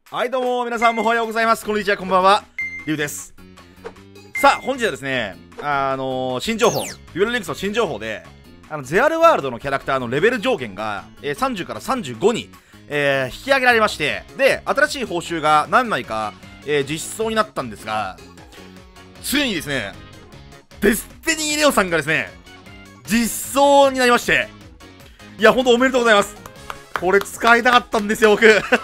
はいどうも皆さんもおはようございます。こんにちは、こんばんは、リュウです。さあ本日はですね、新情報、デュエルリンクスの新情報でゼアルワールドのキャラクターのレベル上限が、30から35に、引き上げられまして、で新しい報酬が何枚か、実装になったんですが、ついにですねデスティニーレオさんがですね実装になりまして、いやほんとおめでとうございます。これ使いたかったんですよ僕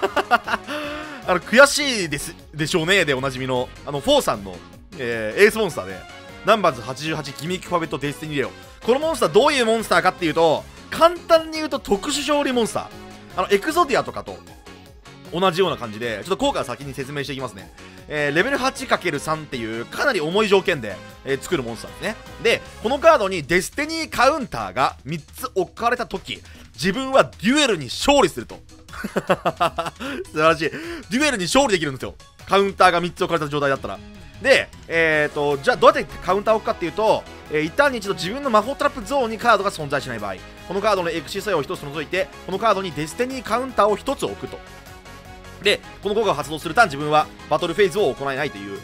悔しいでしょうねでおなじみのフォーさんの、エースモンスターでナンバーズ88ギミックファベットデスティニーレオ。このモンスターどういうモンスターかっていうと、簡単に言うと特殊勝利モンスター、エクゾディアとかと同じような感じで、ちょっと効果を先に説明していきますね。レベル 8×3 っていうかなり重い条件で、作るモンスターですね。でこのカードにデスティニーカウンターが3つ置かれた時、自分はデュエルに勝利すると素晴らしい。デュエルに勝利できるんですよ、カウンターが3つ置かれた状態だったら。でじゃあどうやってカウンターを置くかっていうと、一旦に一度自分の魔法トラップゾーンにカードが存在しない場合、このカードのエクシー作用を1つ除いて、このカードにデスティニーカウンターを1つ置くと。でこの効果を発動するターン、自分はバトルフェーズを行えないという、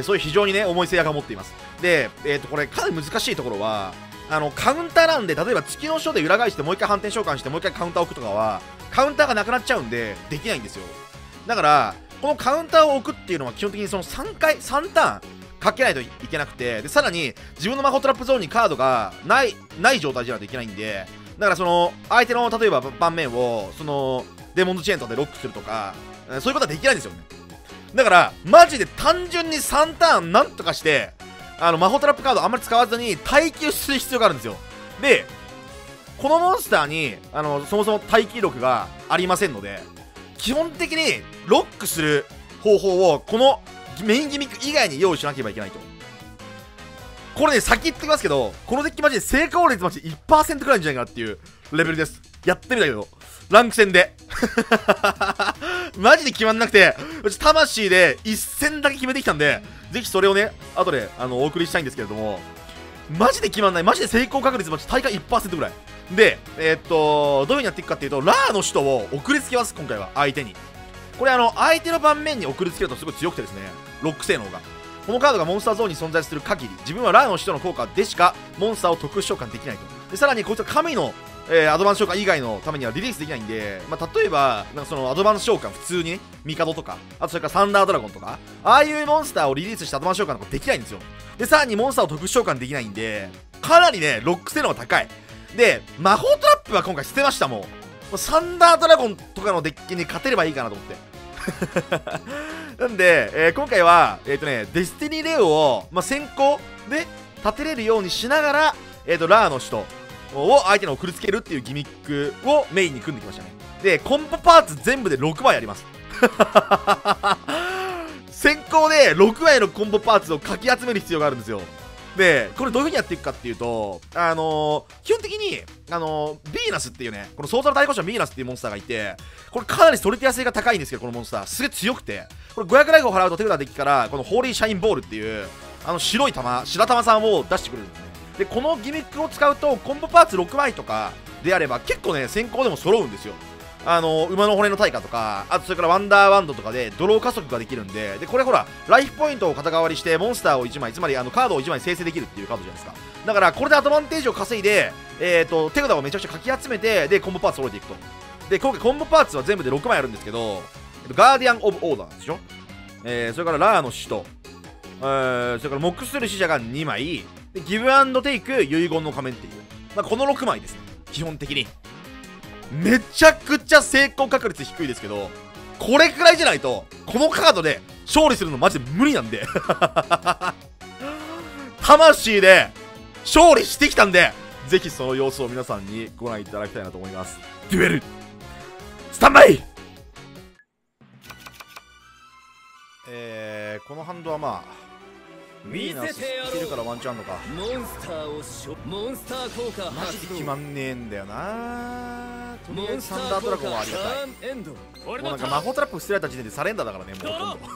そういう非常にね重い制約を持っています。で、これかなり難しいところは、カウンターなんで、例えば月の書で裏返してもう一回反転召喚してもう一回カウンターを置くとかはカウンターがなくなっちゃうんでできないんですよ。だからこのカウンターを置くっていうのは基本的にその3ターンかけないといけなくて、でさらに自分の魔法トラップゾーンにカードがない状態じゃないといけないんで、だからその相手の例えば盤面をそのデモンズチェーンとかでロックするとか、そういうことはできないんですよね。だからマジで単純に3ターンなんとかして魔法トラップカードあんまり使わずに耐久する必要があるんですよ。でこのモンスターにそもそも耐久力がありませんので、基本的にロックする方法をこのメインギミック以外に用意しなければいけないと。これね先言ってきますけど、このデッキマジで成功率マジで 1% くらいんじゃないかなっていうレベルです。やってみたけどランク戦でマジで決まんなくて、魂で1戦だけ決めてきたんで、ぜひそれをね後でお送りしたいんですけれども、マジで決まんない。マジで成功確率マジ大会 1% ぐらいで、どういう風にやっていくかっていうと、ラーの首都を送りつけます。今回は相手にこれ相手の盤面に送りつけるとすごい強くてですね、ロック性能が、このカードがモンスターゾーンに存在する限り、自分はラーの首都の効果でしかモンスターを特殊召喚できないと。でさらにこいつは神のアドバンス召喚以外のためにはリリースできないんで、例えばなんかそのアドバンス召喚普通にね、ミカドとか、あとそれからサンダードラゴンとか、ああいうモンスターをリリースしたアドバンス召喚とかできないんですよ。でさらにモンスターを特殊召喚できないんで、かなりねロック性能が高い。で魔法トラップは今回捨てました。もうサンダードラゴンとかのデッキに勝てればいいかなと思ってなんで、今回はデスティニーレオを、先行で立てれるようにしながら、ラーの首都を相手に送りつけるっていうギミックをメインに組んできましたね。でコンボパーツ全部で6枚あります先行で6枚のコンボパーツをかき集める必要があるんですよ。でこれどういう風にやっていくかっていうと、基本的にヴィーナスっていうね、このソータル対抗者ヴィーナスっていうモンスターがいて、これかなりソリティア性が高いんですけど、このモンスターすげえ強くて、これ500ライフを払うと手札デッキからこのホーリーシャインボールっていう白い玉白玉さんを出してくれるんですね。でこのギミックを使うとコンボパーツ6枚とかであれば結構ね先行でも揃うんですよ。馬の骨の対価とか、あとそれからワンダーワンドとかでドロー加速ができるんで、これほらライフポイントを肩代わりしてモンスターを1枚、つまりカードを1枚生成できるっていうカードじゃないですか。だからこれでアドバンテージを稼いで、手札をめちゃくちゃかき集めて、でコンボパーツ揃えていくと。で今回コンボパーツは全部で6枚あるんですけど、ガーディアン・オブ・オーダーでしょ、それからラーの首都、それからモックスする使者が2枚で、ギブアンドテイク遺言の仮面っていう、この6枚ですね。基本的にめちゃくちゃ成功確率低いですけど、これくらいじゃないとこのカードで勝利するのマジで無理なんで魂で勝利してきたんで、ぜひその様子を皆さんにご覧いただきたいなと思います。デュエルスタンバイ。このハンドはヴィーナス知ってるからワンチャンのか。 モンスターをモンスター効果マジで決まんねえんだよな。とりあえずサンダードラゴンはありがたい。もうなんか魔法トラップ捨てられた時点でサレンダーだからね、もうほとんど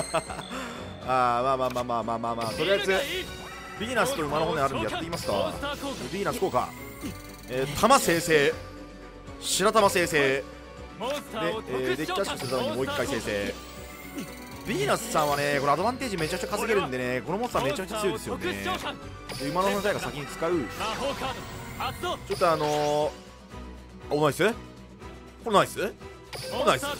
とりあえずヴィーナスと馬の骨あるんでやってみますか。ヴィーナス効果玉生成白玉生成で、デッキキャッシュするためにもう1回生成。ヴィーナスさんはね、これアドバンテージめちゃくちゃ稼げるんでね、このモンスターめちゃくちゃ強いですよね。で、馬の本体が先に使う。ちょっとお、ナイス、これナイス、これナイス。ちょ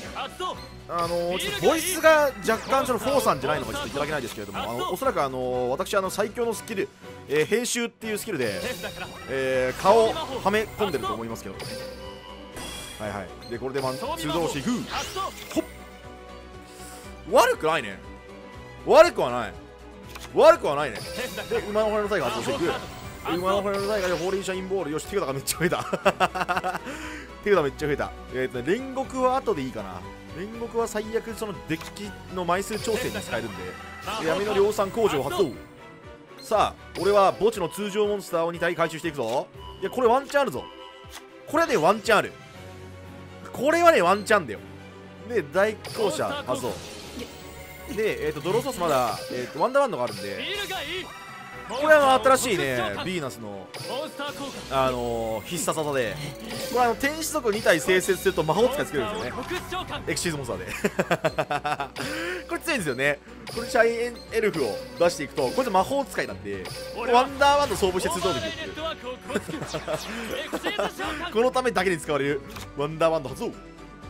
っとボイスが若干フォーさんじゃないのかちょっといただけないですけれども、おそらく私最強のスキル、編集っていうスキルで、顔をはめ込んでると思いますけどね。はいはい。でこれで通動していく。ほっ、悪くないね、悪くはない、悪くはないね。で馬の骨のタイガー発動していく。馬の骨のタイガーでホーリーシャインボール、よし、手札がめっちゃ増えた手札めっちゃ増えた。煉獄は後でいいかな。煉獄は最悪そのデッキの枚数調整に使えるんで、闇の量産工場発動。さあ俺は墓地の通常モンスターを2体回収していくぞ。いやこれワンチャンあるぞ、これはねワンチャンある、これはねワンチャンだよ。で大校舎発動で、ドローソースまだ、ワンダーワンドがあるんで、これは新しいねヴィーナスの必殺技で、これ天使族2体生成すると魔法使い作れるんですよね、エクシーズモンスターでこれ強いんですよね。これシャイエンエルフを出していくとこいつ魔法使いなんで、ワンダーワンド装備して通動できるっていうこのためだけに使われるワンダーワンド発動で、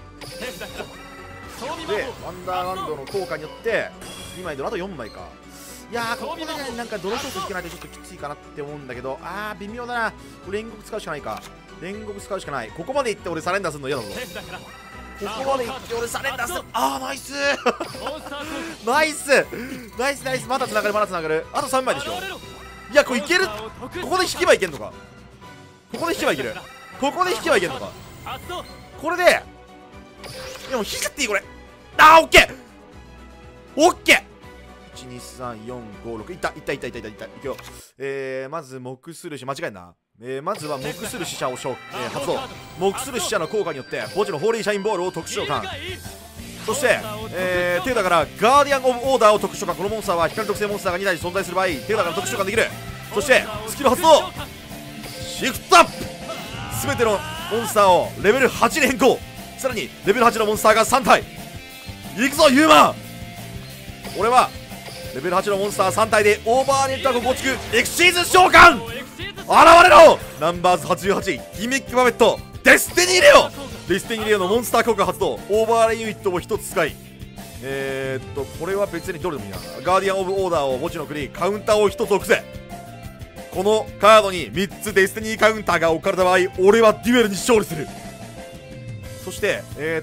ワンダーワンドの効果によって2枚ドラあと4枚か。いやーここでねなんかドローソース引けないとちょっときついかなって思うんだけど、微妙だな。煉獄使うしかないか、煉獄使うしかない。ここまでいって俺サレンダーするの嫌だぞ。ここまでいって俺サレンダーする。ナイスナイスナイスナイス。まだつながるまだつながる。あと3枚でしょ。いやこれいける、ここで引けばいけんのか、ここで引けばいける、ここで引けばいけんのか。これででも引くっていいこれ。オッケーオッケー。12345いったいったいったいったいったいくよ。まず目するし間違えんな。まずは目する死者を発動。目する死者の効果によって墓地のホーリーシャインボールを特殊召喚。そして、手札からガーディアン・オブ・オーダーを特殊召喚。このモンスターは光特性モンスターが2体存在する場合手札から特殊召喚できる。そしてスキル発動シフトアップ、全てのモンスターをレベル8に変更。さらにレベル8のモンスターが3体いくぞユーマン。俺はレベル8のモンスター3体でオーバーネットワーク構築エクシーズ召喚。現れろナンバーズ88ギミックパペットデスティニーレオ。デスティニーレオのモンスター効果発動。オーバーレイユニットを1つ使い、これは別にどれでもいいな。ガーディアン・オブ・オーダーを墓地の国カウンターを1つ置くぜ。このカードに3つデスティニーカウンターが置かれた場合俺はデュエルに勝利する。そして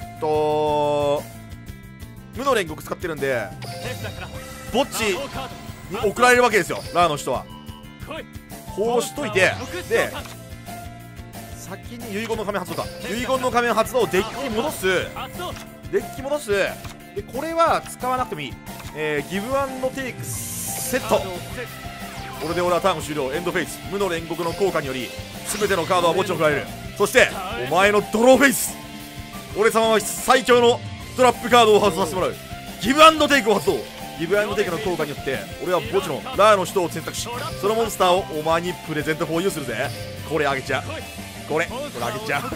無の煉獄使ってるんで墓地に送られるわけですよラーの人は。こうしといて、で先に遺言の仮面発動だ。遺言の仮面発動をデッキに戻す。デッキ戻す。でこれは使わなくてもいい。ギブアンドテイクセット。これで俺はターン終了。エンドフェイス無の煉獄の効果により全てのカードは墓地に送られる。そしてお前のドローフェイス、俺様は最強のトラップカードを発動させてもらう。ギブアンドテイクを発動。ギブアンドテイクの効果によって俺は墓地のラーの人を選択し、そのモンスターをお前にプレゼント保有するぜ。これあげちゃう、これあげちゃう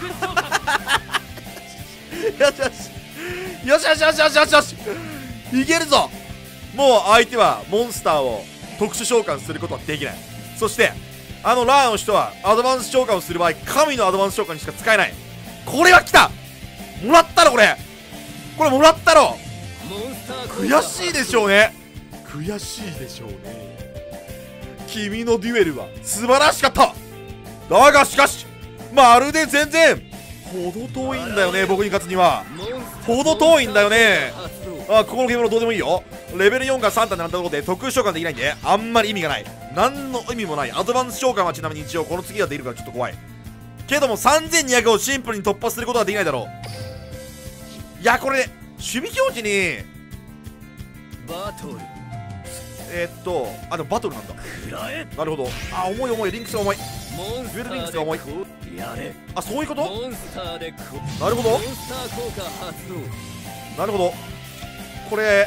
よしよしよしよしよしよしよしよしいけるぞ。もう相手はモンスターを特殊召喚することはできない。そしてラーの人はアドバンス召喚をする場合神のアドバンス召喚にしか使えない。これは来た、もらったろ。これもらったろ。悔しいでしょうね、悔しいでしょうね。君のデュエルは素晴らしかった。だがしかしまるで全然ほど遠いんだよね。僕に勝つにはほど遠いんだよね。ここのゲームのどうでもいいよ。レベル4が3体になったところで特殊召喚できないんであんまり意味がない。何の意味もない。アドバンス召喚はちなみに一応この次ができるからちょっと怖いけども3200をシンプルに突破することはできないだろう。いやこれ守備表示にバトルでもバトルなんだ。なるほど。重い重い。リンクスが重い。 モンスターデュエルリンクスが重い。 やれ。 そういうこと。 モンスターでなるほどモンスター効果発動。 なるほど。これ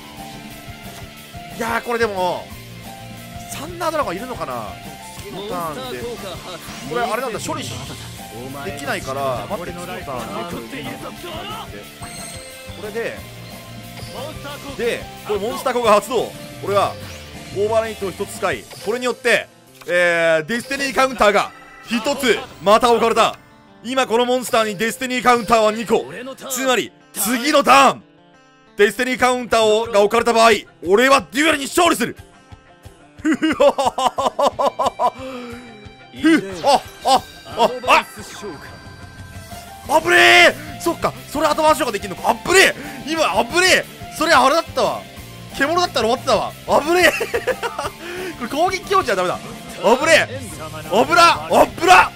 いやこれでもサンダードラゴンいるのかな。次のターンでこれあれなんだ、処理しできないから待って、次のターンでこれでこれモンスター効果発動。これはオーバーレイトを1つ使い、これによってデスティニーカウンターが1つまた置かれた。今このモンスターにデスティニーカウンターは2個、つまり次のターンデスティニーカウンターが置かれた場合、俺はデュエルに勝利する。あぶねえ。そっか、それ後回しができるのか。あぶねえ、今あぶねえ。それあれだったわ、獣だったら終わってたわ。あぶねえ。これ攻撃強値はダメだ。あぶねえ、あぶらあぶら。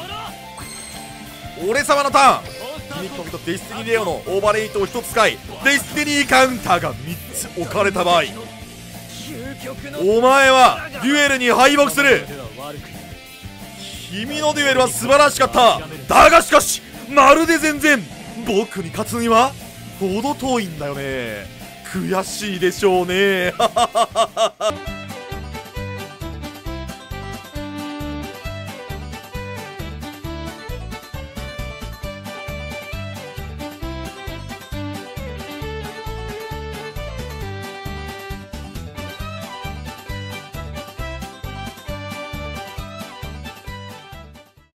俺様のターン、ギミックポケットデスティニーレオのオーバーレイトを1つ使い、デスティニーカウンターが3つ置かれた場合、お前はデュエルに敗北する。君のデュエルは素晴らしかった。だがしかしまるで全然僕に勝つには程遠いんだよね。悔しいでしょうね。